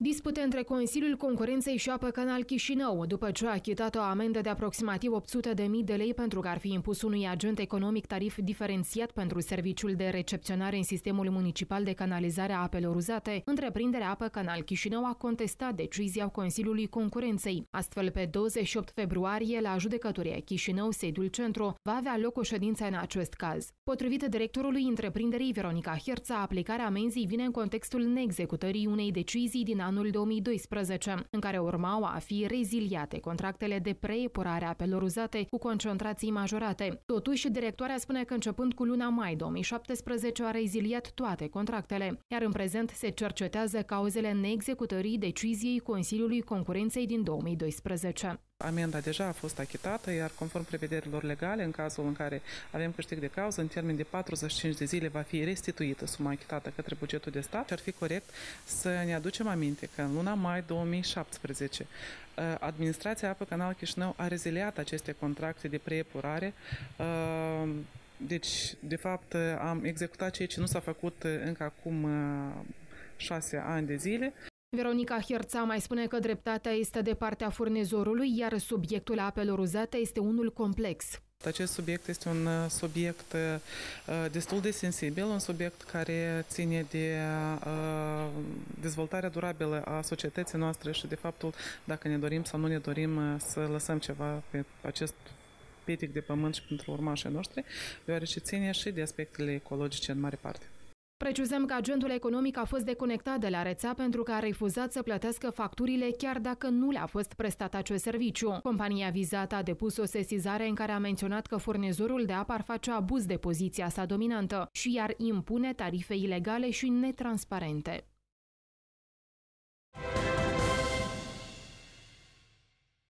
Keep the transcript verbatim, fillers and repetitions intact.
Dispute între Consiliul Concurenței și Apă Canal Chișinău, după ce a achitat o amendă de aproximativ opt sute de mii de lei pentru că ar fi impus unui agent economic tarif diferențiat pentru serviciul de recepționare în sistemul municipal de canalizare a apelor uzate, întreprinderea Apă Canal Chișinău a contestat decizia Consiliului Concurenței. Astfel, pe douăzeci și opt februarie, la judecătoria Chișinău, sediul centru, va avea loc o ședință în acest caz. Potrivit directorului întreprinderii Veronica Herța, aplicarea amenzii vine în contextul neexecutării unei decizii din anul două mii doisprezece, în care urmau a fi reziliate contractele de preepurare a apelor uzate cu concentrații majorate. Totuși, directoarea spune că începând cu luna mai două mii șaptesprezece a reziliat toate contractele, iar în prezent se cercetează cauzele neexecutării deciziei Consiliului Concurenței din două mii doisprezece. Amenda deja a fost achitată, iar conform prevederilor legale, în cazul în care avem câștig de cauză, în termen de patruzeci și cinci de zile va fi restituită suma achitată către bugetul de stat. Ar fi corect să ne aducem aminte că în luna mai două mii șaptesprezece administrația Apă Canal Chișinău a reziliat aceste contracte de preepurare. Deci, de fapt, am executat ceea ce nu s-a făcut încă acum șase ani de zile. Veronica Herța mai spune că dreptatea este de partea furnizorului, iar subiectul apelor uzate este unul complex. Acest subiect este un subiect destul de sensibil, un subiect care ține de dezvoltarea durabilă a societății noastre și de faptul dacă ne dorim sau nu ne dorim să lăsăm ceva pe acest petic de pământ și pentru urmașii noștri, deoarece ține și de aspectele ecologice în mare parte. Precizăm că agentul economic a fost deconectat de la rețea pentru că a refuzat să plătească facturile chiar dacă nu le-a fost prestat acest serviciu. Compania vizată a depus o sesizare în care a menționat că furnizorul de apă ar face abuz de poziția sa dominantă și i-ar impune tarife ilegale și netransparente.